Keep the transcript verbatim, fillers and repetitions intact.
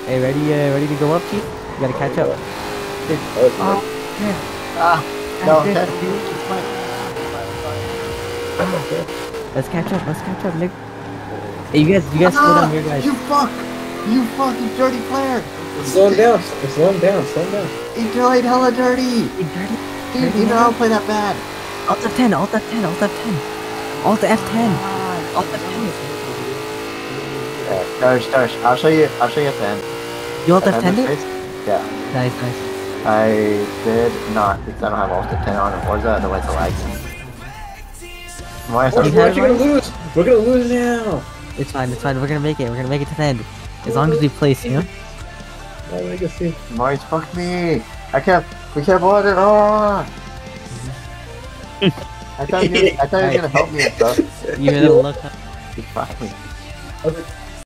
Hey, ready? Uh, ready to go up, Chief? You gotta catch up. Dude. Oh, man. Ah, I no, did, that's dude. it's fine. Let's catch up. Let's catch up, Nick. Hey, you guys, you guys slow down Ah, here, guys. you fuck! You fucking dirty player! Slow him down. Slow him down. Slow him down. He played hella dirty! Hey, dirty. Dude, Dirty you know I man. don't play that bad. Alt F ten, Alt F ten, Alt F ten. Alt F ten. Alt F ten. Yeah, Darsh, Darsh, I'll show you, I'll show you at the end. You Alt At F the end ten of it? space? Yeah. Nice, nice. I did not, because I don't have Alt ten on Forza, otherwise I'll lag. Why is We're, You that? had actually it gonna lose. We're gonna lose now. It's fine, it's fine. We're gonna make it. We're gonna make it to the end. As long as we place, you know? Oh, I can see. Moise, fuck me! I can't, we can't blood it on! I thought you, I thought you were gonna help me and stuff. You better look up. You fuck me. Okay.